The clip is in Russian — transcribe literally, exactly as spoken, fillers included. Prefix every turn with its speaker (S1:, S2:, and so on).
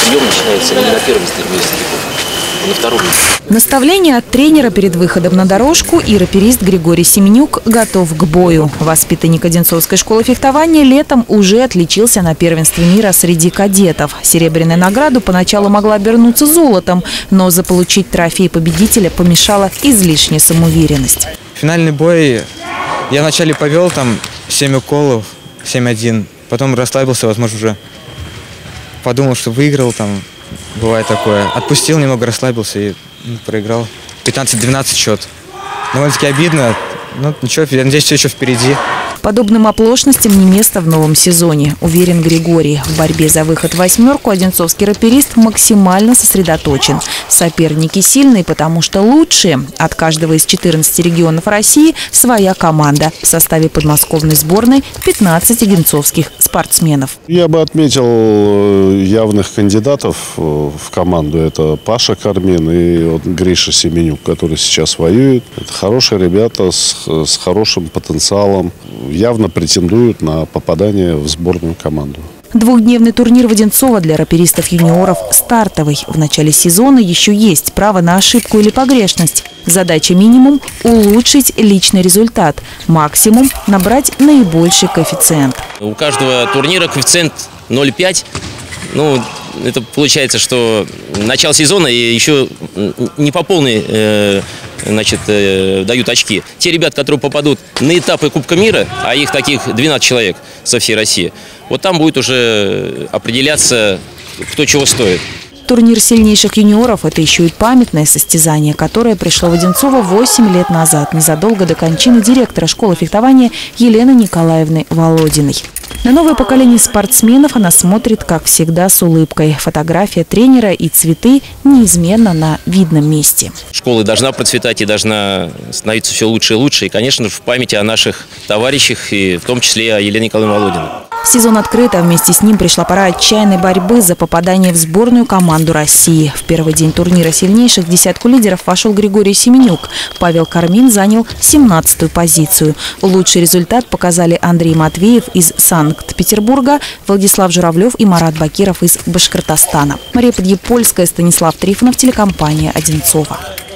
S1: подъем начинается не на первом месте, а на втором месте.
S2: Наставление от тренера перед выходом на дорожку, и раперист Григорий Семенюк готов к бою. Воспитанник Одинцовской школы фехтования летом уже отличился на первенстве мира среди кадетов. Серебряная награду поначалу могла обернуться золотом, но заполучить трофей победителя помешала излишняя самоуверенность.
S3: Финальный бой я вначале повел там семь уколов, семь один, потом расслабился, возможно, уже подумал, что выиграл, там бывает такое. Отпустил, немного расслабился и ну, проиграл. пятнадцать двенадцать счет. Довольно-таки обидно, но ничего, я надеюсь, все еще впереди.
S2: Подобным оплошностям не место в новом сезоне, уверен Григорий. В борьбе за выход в восьмерку одинцовский раперист максимально сосредоточен. Соперники сильные, потому что лучшие. От каждого из четырнадцати регионов России своя команда. В составе подмосковной сборной пятнадцать одинцовских спортсменов.
S4: Я бы отметил явных кандидатов в команду. Это Паша Кармин и вот Гриша Семенюк, который сейчас воюет. Это хорошие ребята с, с хорошим потенциалом. Явно претендуют на попадание в сборную команду.
S2: Двухдневный турнир в Одинцово для раперистов-юниоров стартовый. В начале сезона еще есть право на ошибку или погрешность. Задача минимум – улучшить личный результат. Максимум – набрать наибольший коэффициент.
S1: У каждого турнира коэффициент ноль целых пять. Ну, это получается, что начало сезона и еще не по полной э, значит, э, дают очки. Те ребята, которые попадут на этапы Кубка мира, а их таких двенадцать человек со всей России, вот там будет уже определяться, кто чего стоит.
S2: Турнир сильнейших юниоров – это еще и памятное состязание, которое пришло в Одинцово восемь лет назад, незадолго до кончины директора школы фехтования Елены Николаевны Володиной. На новое поколение спортсменов она смотрит, как всегда, с улыбкой. Фотография тренера и цветы неизменно на видном месте.
S1: Школа должна процветать и должна становиться все лучше и лучше. И, конечно же, в памяти о наших товарищах, и в том числе о Елене Николаевне Володиной.
S2: Сезон открыт, а вместе с ним пришла пора отчаянной борьбы за попадание в сборную команду России. В первый день турнира сильнейших в десятку лидеров вошел Григорий Семенюк. Павел Кармин занял семнадцатую позицию. Лучший результат показали Андрей Матвеев из Санкт-Петербурга, Владислав Журавлев и Марат Бакиров из Башкортостана. Мария Подъепольская, Станислав Трифонов, телекомпания «Одинцово».